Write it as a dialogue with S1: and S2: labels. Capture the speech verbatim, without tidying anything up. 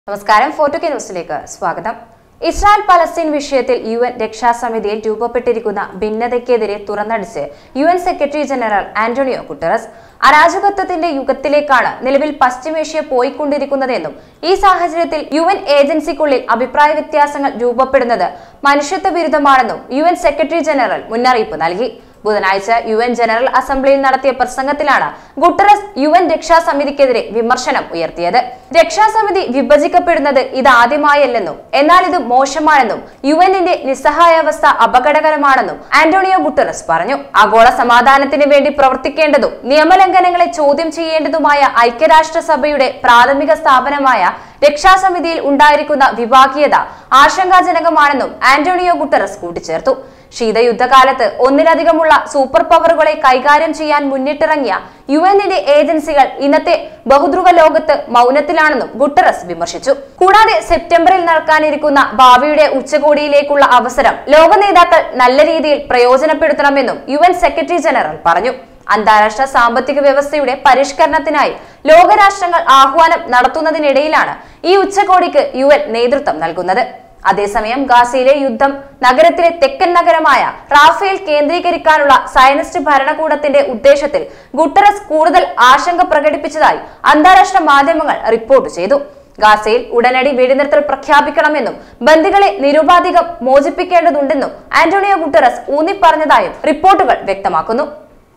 S1: നമസ്കാരം ഫോർട്ടു കെ ന്യൂസിലേക്ക് സ്വാഗതം. ഇസ്രായേൽ പലസ്തീൻ വിഷയത്തിൽ യു എൻ രക്ഷാസമിതിയിൽ രൂപപ്പെട്ടിരിക്കുന്ന ഭിന്നതയ്ക്കെതിരെ തുറന്നടിച്ച് U N secretary general Antonio Guterres അരാജകത്വത്തിന്റെ യുഗത്തിലേക്കാണ് നിലവിൽ പശ്ചിമേഷ്യ പോയിക്കൊണ്ടിരിക്കുന്നതെന്നും ഈ സാഹചര്യത്തിൽ യു എൻ ഏജൻസിക്കുള്ളിൽ അഭിപ്രായ വ്യത്യാസങ്ങൾ രൂപപ്പെടുന്നത് മനുഷ്യത്വ വിരുദ്ധമാണെന്നും യു എൻ സെക്രട്ടറി ജനറൽ മുന്നറിയിപ്പ് നൽകി. ബുധനാഴ്ച യു എൻ ജനറൽ അസംബ്ലിയിൽ നടത്തിയ പ്രസംഗത്തിലാണ് ഗുട്ടറസ് യു എൻ രക്ഷാസമിതിക്കെതിരെ വിമർശനം ഉയർത്തിയത്. രക്ഷാസമിതി വിഭജിക്കപ്പെടുന്നത് ഇതാദ്യമായല്ലെന്നും എന്നാൽ ഇത് മോശമാണെന്നും യു എന്നിന്റെ നിസ്സഹായാവസ്ഥ അപകടകരമാണെന്നും ആന്റോണിയോ ഗുട്ടറസ് പറഞ്ഞു. ആഗോള സമാധാനത്തിന് വേണ്ടി പ്രവർത്തിക്കേണ്ടതും നിയമലംഘനങ്ങളെ ചോദ്യം ചെയ്യേണ്ടതുമായ ഐക്യരാഷ്ട്രസഭയുടെ പ്രാഥമിക സ്ഥാപനമായ രക്ഷാസമിതിയിൽ ഉണ്ടായിരിക്കുന്ന വിഭാഗീയത ആശങ്കാജനകമാണെന്നും ആന്റോണിയോ ഗുട്ടറസ് കൂട്ടിച്ചേർത്തു. ശീതയുദ്ധകാലത്ത് ഒന്നിലധികമുള്ള സൂപ്പർ പവറുകളെ കൈകാര്യം ചെയ്യാൻ മുന്നിട്ടിറങ്ങിയ യു എന്നിന്റെ ഏജൻസികൾ ഇന്നത്തെ ബഹുധ്രുവ ലോകത്ത് മൗനത്തിലാണെന്നും ഗുട്ടറസ് വിമർശിച്ചു. കൂടാതെ സെപ്റ്റംബറിൽ നടക്കാനിരിക്കുന്ന ഭാവിയുടെ ഉച്ചകോടിയിലേക്കുള്ള അവസരം ലോക നേതാക്കൾ നല്ല രീതിയിൽ പ്രയോജനപ്പെടുത്തണമെന്നും യു എൻ സെക്രട്ടറി ജനറൽ പറഞ്ഞു. അന്താരാഷ്ട്ര സാമ്പത്തിക വ്യവസ്ഥയുടെ പരിഷ്കരണത്തിനായി ലോകരാഷ്ട്രങ്ങൾ ആഹ്വാനം നടത്തുന്നതിനിടയിലാണ് ഈ ഉച്ചകോടിക്ക് യു എൻ നേതൃത്വം നൽകുന്നത്. അതേസമയം ഗാസയിലെ യുദ്ധം നഗരത്തിലെ തെക്കൻ നഗരമായ റാഫേൽ കേന്ദ്രീകരിക്കാനുള്ള സയനിസ്റ്റ് ഭരണകൂടത്തിന്റെ ഉദ്ദേശത്തിൽ ഗുട്ടറസ് കൂടുതൽ ആശങ്ക പ്രകടിപ്പിച്ചതായി അന്താരാഷ്ട്ര മാധ്യമങ്ങൾ റിപ്പോർട്ട് ചെയ്തു. ഗാസയിൽ ഉടനടി വെടിനിർത്തൽ പ്രഖ്യാപിക്കണമെന്നും ബന്ദികളെ നിരുപാധികം മോചിപ്പിക്കേണ്ടതുണ്ടെന്നും ആന്റോണിയോ ഗുട്ടറസ് ഊന്നിപ്പറഞ്ഞതായും റിപ്പോർട്ടുകൾ വ്യക്തമാക്കുന്നു.